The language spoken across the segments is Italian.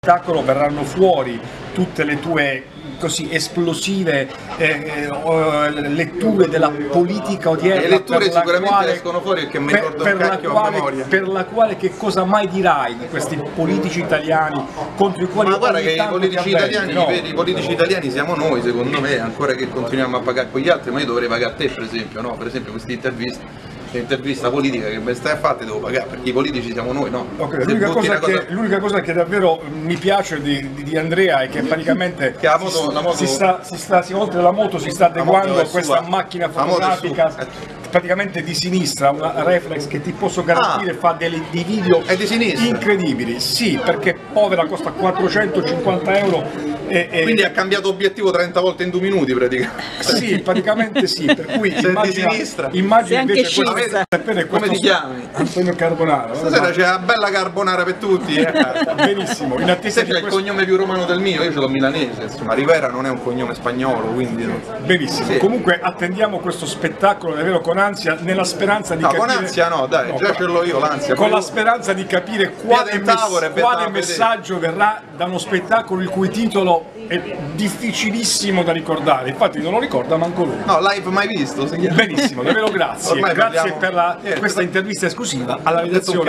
spettacolo verranno fuori tutte le tue così esplosive letture della politica odierna. Le letture sicuramente escono fuori perché mi ricordo un cacchio a memoria. Per la quale che cosa mai dirai di questi politici italiani contro i quali... Ma guarda che i politici italiani, no? i politici italiani siamo noi, secondo me, ancora che continuiamo a pagare con gli altri, ma io dovrei pagare a te per esempio, no? Per esempio queste interviste. L'intervista politica che me stai a fare devo pagare, perché i politici siamo noi, no? Okay, l'unica cosa che davvero mi piace di Andrea è che praticamente che la moto, oltre alla moto si sta adeguando a questa macchina fotografica praticamente di sinistra, una reflex che ti posso garantire fa dei video incredibili. Sì, perché povera costa 450 euro. Quindi ha cambiato obiettivo 30 volte in 2 minuti praticamente. Sì, praticamente sì, per cui immagina invece come ti chiami? Antonio Carbonara. Stasera c'è una bella carbonara per tutti. Benissimo, in attesa di questo... il cognome più romano del mio, io ce l'ho milanese, insomma Rivera non è un cognome spagnolo, quindi no. Benissimo, sì. Comunque attendiamo questo spettacolo davvero con ansia, nella speranza di capire... con ansia no, dai, già ce l'ho io l'ansia. Con la speranza di capire quale messaggio verrà da uno spettacolo il cui titolo è difficilissimo da ricordare, infatti non lo ricorda manco lui. No, live mai visto? Benissimo, davvero grazie. Grazie per questa intervista esclusiva alla redazione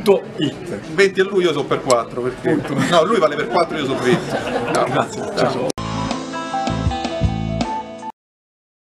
20x4.it. 20 e lui, io so per 4 perché... No, lui vale per 4, io so 20. No, grazie. Ciao.